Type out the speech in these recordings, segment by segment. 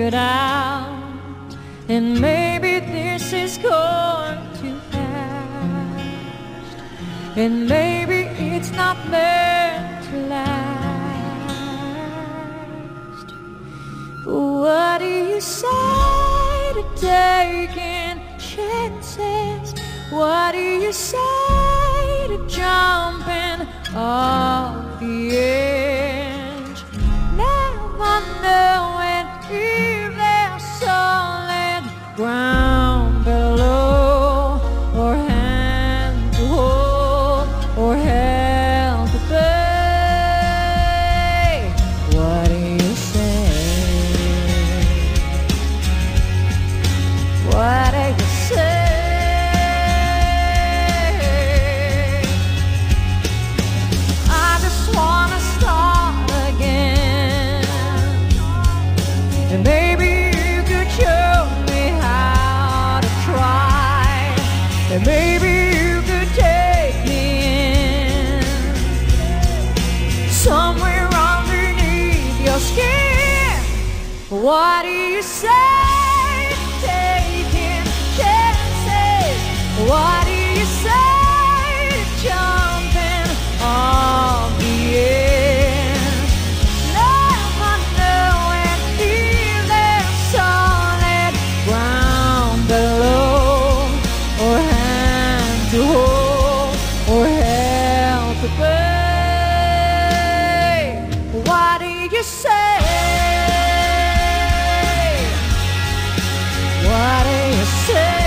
it out, and maybe this is going to last, and maybe it's not meant to last. What do you say to taking chances? What do you say to jumping off the edge? Never knowing if there's solid ground below, or hand to hold, or hell to pay. What do you say? What do you say? And maybe you could show me how to try, and maybe you could take me in somewhere underneath your skin. What do you say to taking chances? What do you say to jumping off the edge? To hold, or hell to pay. What do you say? What do you say?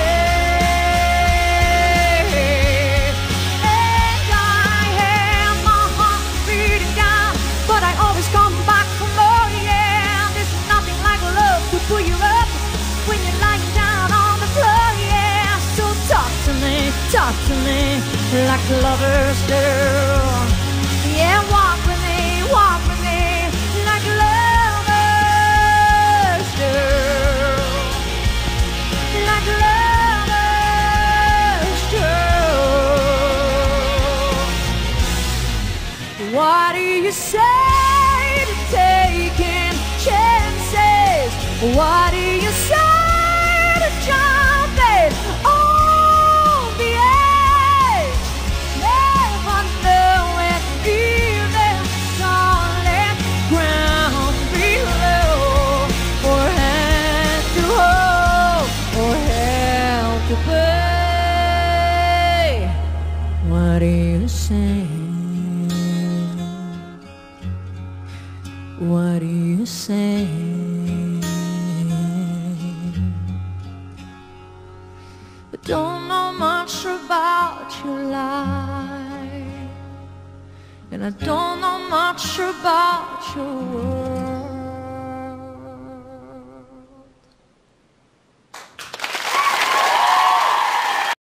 And I have my heart beating down, but I always come back for more. Yeah, there's nothing like love to pull you up when you're lying down on the floor. Yeah, so talk to me like lovers do. Yeah, walk with me like lovers do. Like lovers do. What do you say to taking chances? What do you say to jumping on the edge? Never knowing if there's solid ground below, or hand to hold, or hell to pay. What do you say? What do you say? I don't know much about your life, and I don't know much about your world.